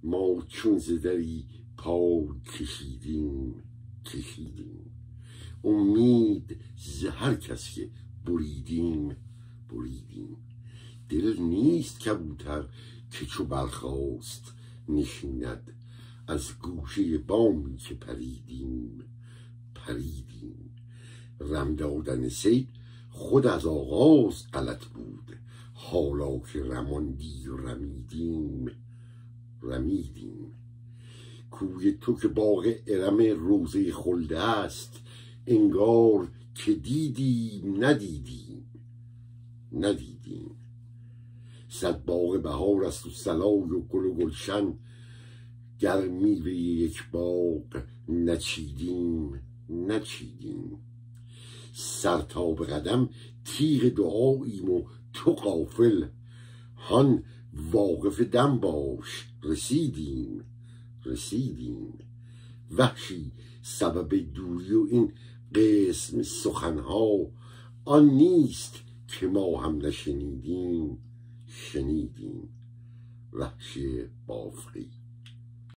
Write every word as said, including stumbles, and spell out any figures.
ما چون ز دری پای کشیدیم کشیدیم، امید ز هر کس که بریدیم بریدیم. دل نیست کبوتر که چو برخاست نشیند، از گوشه بامی که پریدیم پریدیم. رم دادن سهیل خود از آغاز غلط بود، حالا که رماندی و رمیدیم رمیدیم. کوی تو که باغ ارم روضه خلد است، انگار که دیدیم ندیدیم ندیدیم. صد باغ بهار است و صلای و گل و گلشن، گر میوه یک باغ نچیدیم نچیدیم. سرتا به قدم تیغ دعاییم و تو غافل، هان واقف دم باش رسیدیم رسیدیم. وحشی سبب دوری و این قسم سخنها، آن نیست که ما هم نشنیدیم شنیدیم. وحشی بافقی.